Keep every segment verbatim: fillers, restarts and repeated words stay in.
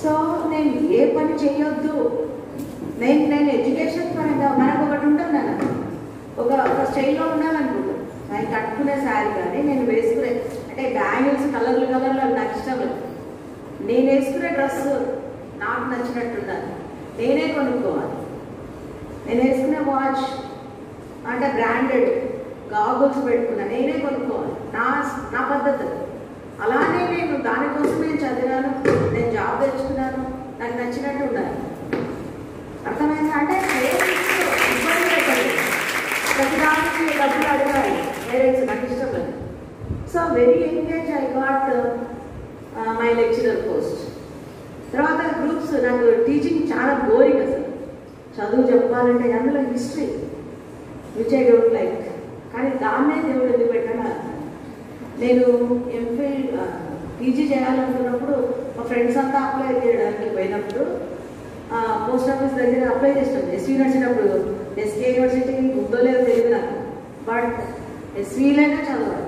So నేను ఏ పని చేయొద్దు, నేను నేను ఎడ్యుకేషన్ పరంగా మనకు ఒకటి ఉంటుంది అన్న, ఒక ఒక స్టైల్లో ఉండాలనుకుంటాను. నేను కట్టుకునే శారీ కానీ నేను వేసుకునే అంటే బ్యాంగిల్స్ కలర్లు కలర్లు నాకు ఇష్టం లేదు. నేను వేసుకునే డ్రెస్ నాకు నచ్చినట్టు ఉండాలి, నేనే కొనుక్కోవాలి. నేను వేసుకునే వాచ్ అంటే బ్రాండెడ్, గాగుల్స్ పెట్టుకున్నా నేనే కొనుక్కోవాలి, నా నా పద్ధతి. అలానే నేను దానికోసం నేను చదివాను, నేను జాబ్ తెచ్చుకున్నాను, నాకు నచ్చినట్టు ఉండాలి. అర్థమైంది అంటే ఇబ్బంది పెట్టండి, ప్రతిదానికి డబ్బులు అడగాలి, పేరెంట్స్ నాకు ఇష్టం లేదు. So very engage I got my lecturer post. తర్వాత గ్రూప్స్, నాకు టీచింగ్ చాలా బోరింగ్ అసలు. చదువు చెప్పాలంటే అందులో history which I don't like, కానీ దాన్నే దేవుడు ఎందుకు పెట్టాడు. నేను ఎంఫిల్ పీజీ చేయాలనుకున్నప్పుడు మా ఫ్రెండ్స్ అంతా అప్లై చేయడానికి పోయినప్పుడు పోస్ట్ ఆఫీస్ దగ్గర అప్లై చేస్తాను. ఎస్వీ యూనివర్సిటీ, ఎస్కే యూనివర్సిటీ ఉందో లేదో తెలియదు నాకు, బట్ ఎస్వీలోనే చదవాలి.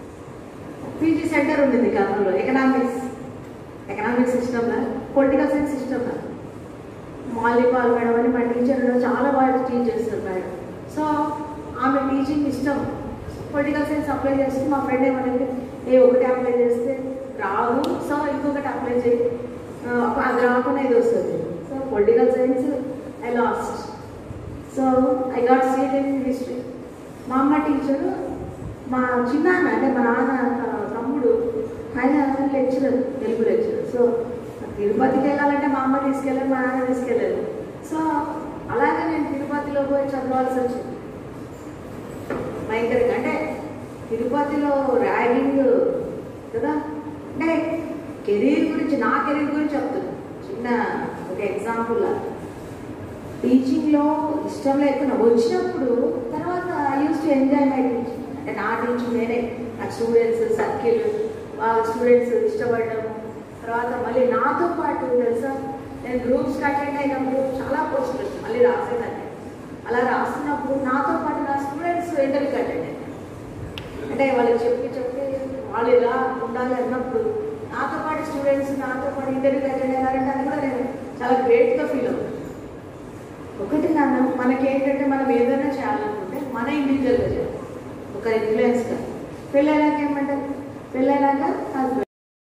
పీజీ సెంటర్ ఉండింది కర్నూలులో, ఎకనామిక్స్ ఎకనామిక్స్ సిస్టంలో, పొలిటికల్ సైన్స్ సిస్టంలో. మాలిపాల్ మేడం అని మా టీచర్ చాలా బాగా టీచ్ చేస్తారు మేడం. సో ఆమె టీచింగ్ ఇష్టం, పొలిటికల్ సైన్స్ అప్లై చేస్తే మా ఫ్రెండ్ ఏమనంటే ఏ ఒకటి అప్లై చేస్తే రాదు, సో ఇంకొకటి అప్లై చేయి, అది రాకుండా ఇది వస్తుంది. So political science I lost. So I got seat in history. మా అమ్మ టీచరు, మా చిన్న అంటే మా నాన్న తమ్ముడు ఆయన లెక్చరర్, తెలుగు లెక్చరర్. సో తిరుపతికి వెళ్ళాలంటే మా అమ్మ తీసుకెళ్ళారు, మా నాన్న తీసుకెళ్ళారు. సో అలాగే నేను తిరుపతిలో పోయి చదవాల్సి వచ్చింది భయంకరంగా. అంటే తిరుపతిలో ర్యాగింగ్ కదా, అంటే కెరీర్ గురించి, నా కెరీర్ గురించి చెప్తున్నాను. చిన్న ఒక ఎగ్జాంపుల్, టీచింగ్లో ఇష్టం లేకుండా వచ్చినప్పుడు తర్వాత I use to enjoy my teaching. అంటే నా టీచింగ్ నేనే, నాకు స్టూడెంట్స్ సర్కిల్, వాళ్ళ స్టూడెంట్స్ ఇష్టపడడం. తర్వాత మళ్ళీ నాతో పాటు తెలుసా, నేను గ్రూప్స్కి అటెండ్ అయినప్పుడు చాలా పోస్టులు వచ్చాయి, మళ్ళీ రాసేదాన్ని. అలా రాస్తున్నప్పుడు నాతో పాటు నా స్టూడెంట్స్ ఇంటర్వ్యూకి అటెండ్ అయ్యారు. అంటే వాళ్ళకి చెప్పి చెప్పి వాళ్ళు ఇలా ఉండాలి అన్నప్పుడు నాతో పాటు స్టూడెంట్స్ నాతో పాటు ఇంటర్వ్యూకి అటెండ్ అయ్యారంటే అది కూడా నేను చాలా గ్రేట్గా ఫీల్ అవుతాను. ఒకటి నాన్న, మనకేంటంటే మనం ఏదైనా చేయాలనుకుంటే మన ఇండివిజువల్గా చేయాలి, ఒక ఇన్ఫ్లుయెన్స్గా. పెళ్ళైనాక ఏమంటారు, పెళ్ళైనాక హస్బెండ్.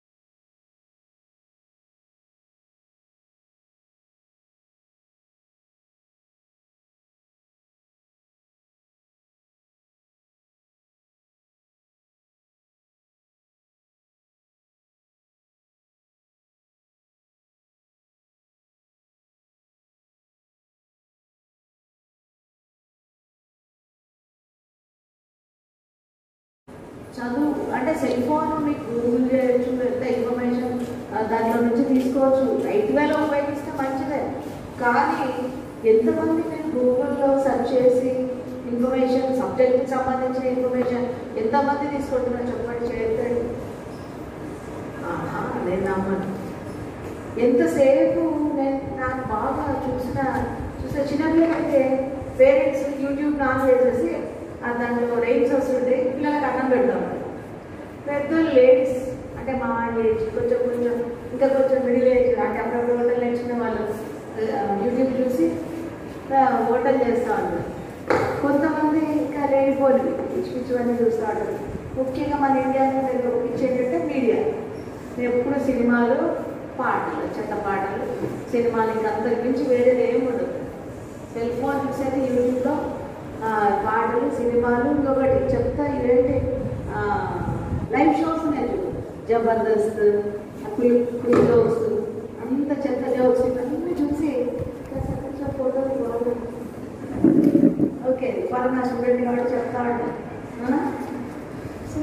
చదువు అంటే సెల్ ఫోన్ మీకు గూగుల్ చేయొచ్చు, ఎంత ఇన్ఫర్మేషన్ దాంట్లో నుంచి తీసుకోవచ్చు. రైట్ వేలో ఉపయోగిస్తే మంచిదే, కానీ ఎంతమంది నేను గూగుల్లో సెర్చ్ చేసి ఇన్ఫర్మేషన్, సబ్జెక్ట్కి సంబంధించిన ఇన్ఫర్మేషన్ ఎంతమంది తీసుకుంటున్నా చెప్పండి, చేయట్లేదు. ఆహా, నేను నమ్మను. ఎంతసేపు నేను నాకు బాగా చూసిన చూసిన చిన్నపిల్లలైతే పేరెంట్స్ యూట్యూబ్ ఆన్ చేసేసి దాంట్లో రైమ్స్ వస్తుంటే పిల్లలకు అన్నం పెడతాం. పెద్దోళ్ళు లేడీస్ అంటే మా ఏజ్ కొంచెం కొంచెం ఇంకా కొంచెం మిడిల్ ఏజ్ అంటే అప్పుడప్పుడు వంటలు నేర్చుకునే వాళ్ళు యూట్యూబ్ చూసి వంటలు చేస్తూ ఉంటారు. కొంతమంది ఇంకా లేనిపోయి పిచ్చి పిచ్చివన్నీ చూస్తూ ఉంటారు. ముఖ్యంగా మన ఇండియాలో దగ్గర పిచ్చి ఏంటంటే మీడియా. ఎప్పుడు సినిమాలు, పాటలు, చెత్త పాటలు, సినిమాలు, ఇంకా అంతకు మించి వేరేది ఏమి ఉండదు. సెల్ ఫోన్ చూసేది యూట్యూబ్లో పాటలు, సినిమాలు, ఇంకొకటి చెప్తా ఇవేంటి లైవ్ షోస్ ఉన్నాయి చూడు, జబర్దస్త్, క్విక్ క్విక్ జోక్స్, అంత చెత్త జోక్స్ ఇవన్నీ చూసి కొంచెం ఫోటోలు బాగుంది. ఓకే, ఫలానా స్టూడెంట్ కాబట్టి చెప్తా ఉంటాను. సో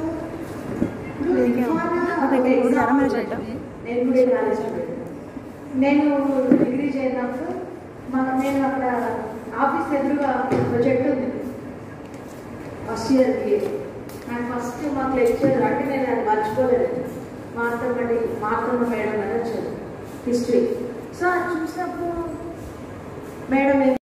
నేను కూడా కాలేజ్ స్టూడెంట్. నేను డిగ్రీ చేయనప్పుడు మన నేను అక్కడ ఆఫీస్ ఎదురుగా ఒక చెట్టు ఉంది ఫస్ట్ ఇయర్కి. నాకు ఫస్ట్ మాకు లెక్చర్ అంటే నేను అది మర్చిపోలేదు, మార్తమ్మ మార్తమ్మ మేడం అని వచ్చారు హిస్టరీ. సో అది చూసినప్పుడు మేడం